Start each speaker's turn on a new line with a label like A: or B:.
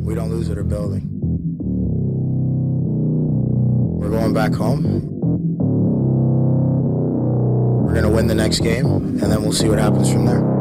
A: we don't lose at our building. We're going back home. We're going to win the next game, and then we'll see what happens from there.